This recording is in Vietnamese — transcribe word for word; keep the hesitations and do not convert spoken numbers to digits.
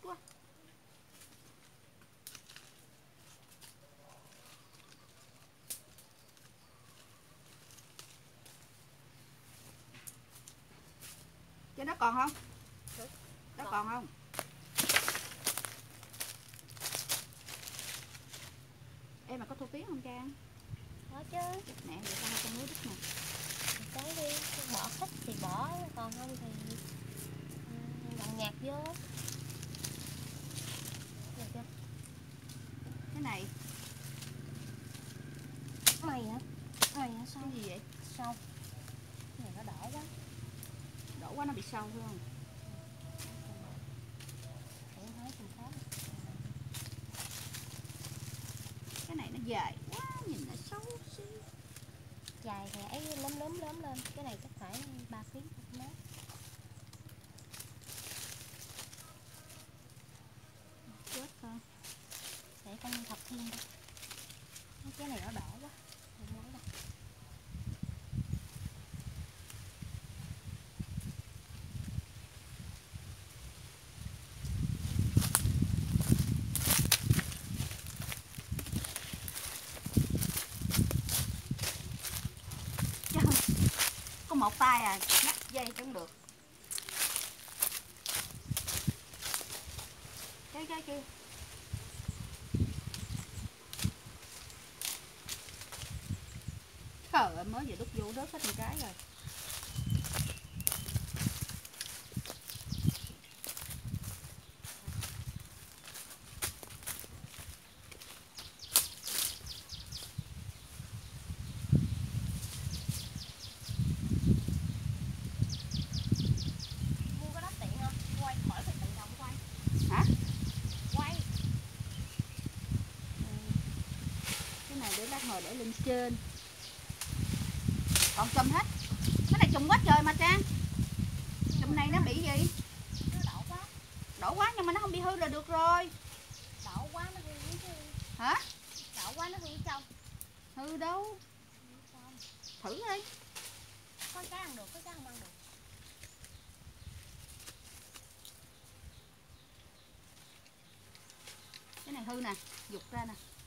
quá. Chứ nó còn không? Nó còn, còn không? Em mà có thu phí không Trang? Có chứ. Nè, để tao con lúa đứt nè. Cái đi, bỏ thích thì bỏ, còn không thì dặn nhạc vô. Được chưa? Cái này Mày hả? Mày hả? Sao? cái gì vậy? Sâu. Cái này nó đỏ quá. Đổ quá nó bị sâu phải không? Cái này nó dài quá, nhìn nó xấu xí. Dài thì ấy lớn lớn lớn lên. Cái này chắc phải ba ký mấy. Chết thôi. Để con thập thiên đi. Cái này nó đỏ quá. Không nói đâu. Có một tay à, ngắt dây cũng được. Cái cái kia. Trời ơi, mới vừa đút vô rớt hết một cái rồi. Mua cái đó tiện không? Quay khỏi phải tự động quay. Hả? Quay. Ừ. Cái này để lát hồi để lên trên. Còn chùm hết. Cái này chùm quá trời mà Trang. Chùm này nó bị gì? Nó đỏ quá. Đổ quá nhưng mà nó không bị hư là được rồi. Đỏ quá nó hư chứ. Hả? Đỏ quá nó hư trong. Hư đâu? Thử đi. Có cái ăn được, có cái không ăn được. Cái này hư nè, dục ra nè.